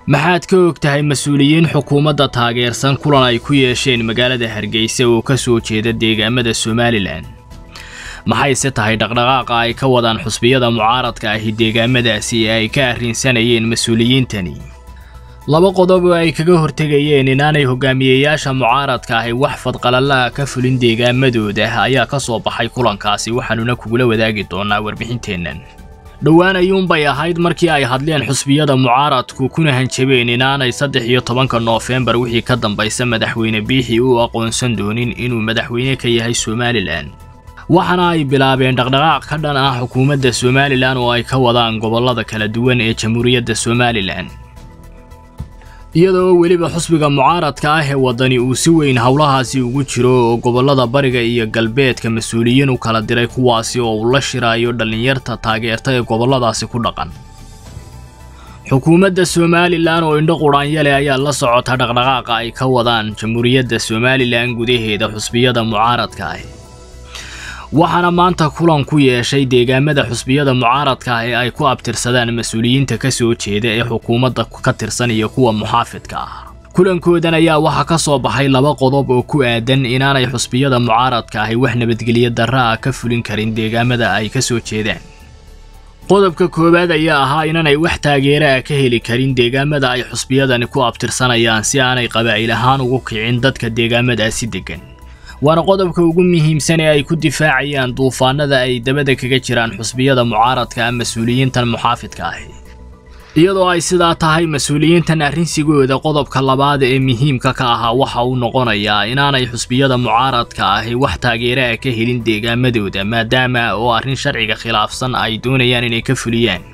maxaad ka ogtahay mas'uuliyiin xukuumadda taageersan kulan ay ku yeesheen magaalada Hargeysa oo ka soo jeeda deegaamada Somaliland maxayse tahay dhaqdhaqaaqa ay ka wadaan xusbiyada mucaaradka ah deegaamadaasi ay ka arrinsanayeen mas'uuliyiintani laba qodob oo ay kaga hortagayeen inaanay hogaamiyeyaasha mucaaradka ah wax fadqalala ka fulin deegaamadooda ayaa ka soo baxay kulankaasi waxaanuna kugula wadaagi doonaa warbixinteennan dhawaan ayuunbay ahayd markii ay hadleen xusbiyada mucaaradku kuna hanjabeen inaanay 13 Noofembar wixii ka dambaysa madaxweyne Biixi uu aqoonsan doonin inuu madaxweyne ka yahay Somaliland waxaana ay bilaabeen dhaqdhaqaaq ka dhan ah xukuumadda Somaliland oo ay ka wadaan gobolada kala duwan ee Jamhuuriyadda Somaliland iyadoo weliba xusbiga mucaaradka ah ee wadani uu si weyn hawlahaasi ugu jiro oo gobolada bariga iyo galbeedka mas'uuliyiin u kala diray kuwaasi oo uu la shiraayo dhalinyarta taageerta ee goboladaasi ku dhaqan xukuumadda Somaliland oo indho quraanyale ayaa la socota dhaqdhaqaaqa ay ka wadaan Jamhuuriyadda Somaliland gudaheeda xusbiyada mucaaradka ah waxaana maanta kulan ku yeeshay deegaamada xusbiyada mucaaradka ah ee ay ku abtirsadaan mas'uuliyiinta ka soo jeeda ee xukuumadda ka tirsan iyo kuwa muxaafidka ah kulankoodan ayaa waxa ka soo baxay laba qodob oo ku aadan inaanay xusbiyada mucaaradka ah wax nabadgelyo darro ah ka fulin karin deegaamada ay ka soo jeedaan qodobka koowaad ayaa ahaa inaanay wax taageero ah ka heli karin deegaamada ay xusbiyadani ku abtirsanayaan si aanay qabaa'il ahaan ugu kicin dadka deegaamadaasi degan waana qodobka ugu muhiimsan ee ay ku difaacayaan duufaanada ay dabada kaga jiraan xusbiyada mucaaradka ah mas'uuliyiintan muxaafidka ah iyadoo ay sidaa tahay mas'uuliyiintan arrinsigooda qodobka labaad ee muhiimka ka ah waxa uu noqonayaa inaanay xusbiyada mucaaradka ah wax taageero ah ka helin deegaamadooda maadaama oo arrin sharciga khilaafsan ay doonayaan inay ka fuliyaan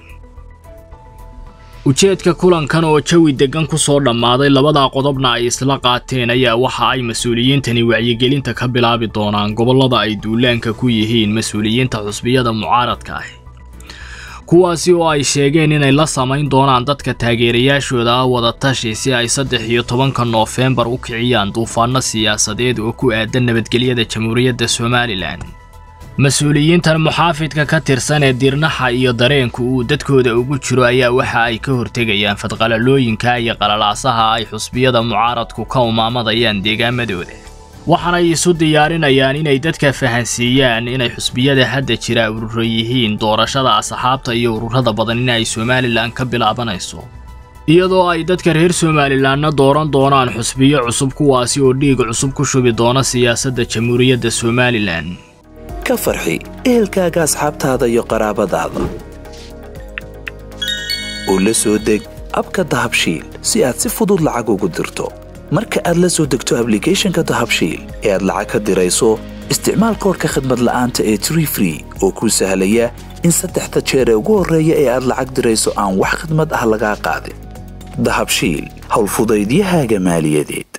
ujeedka kulankan oo jawi degan ku soo dhamaaday labada qodobna ay isla qaateen ayaa waxa ay mas'uuliyiintani wacyigelinta ka bilaabi doonaan gobolada ay duulaanka ku yihiin mas'uuliyiinta xusbiyada mucaaradka ah kuwaasi oo ay sheegeen inay la samayn doonaan dadka taageerayaashooda wada tashi si ay 13 Noofembar u kiciyaan duufaano siyaasadeed oo ku aadan nabadgelyada Jamhuuriyadda Somaliland mas'uuliyiintan muxaafidka ka tirsan ee dirnaxa iyo dareenku uu dadkooda ugu jiro ayaa waxa ay ka hortagayaan fadqalalooyinka iyo qalalaasaha ay xusbiyada mucaaradku ka umaamadayaan deegaamadooda waxaana ay isu diyaarinayaan inay dadka fahansiiyaan inay xusbiyada hadda jira ururo yihiin doorashada asxaabta iyo ururada badan in ay Somaliland ka bilaabanayso iyadoo ay dadka reer Somalilandna dooran doonaan xusbiyo cusub kuwaasi oo dhiig cusub ku shubi doona siyaasadda Jamhuuriyadda Somaliland ka farxi ehelkaaga asxaabtaada iyo qaraabadaada oo la soo deg abka Dahabshiil si aad si fudud lacag ugu dirto marka aad la soo degto applicationka Dahabshiil ee aad lacag ka dirayso isticmaal koodka khidmad la'aanta ee Tree Free oo kuu sahlaya in 3 jeer ugu horeeya ee aad lacag dirayso aan wax khidmad ah laga qaadin Dahabshiil hawl fudaydiyahaaga maaliyadeed